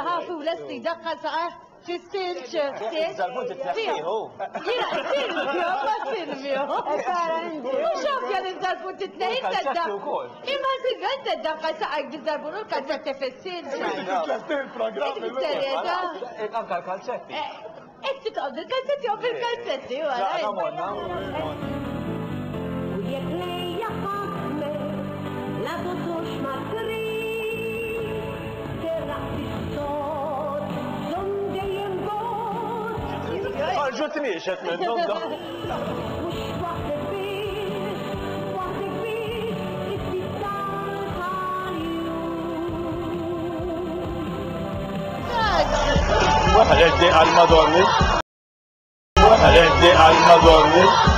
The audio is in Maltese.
هافي ولسني دقة ساعة في السيلشر الزربون تتنحيه يلا سيلفيو شوف يا الزربون تتنحيه صدق إما سيلفيو دقة ساعة بالزربون والكاسة في السيلشر anche al calcetti e ti tolgo il calzetti o per il calzetti ġutni xet minnhom da. Waħed għal Madonni.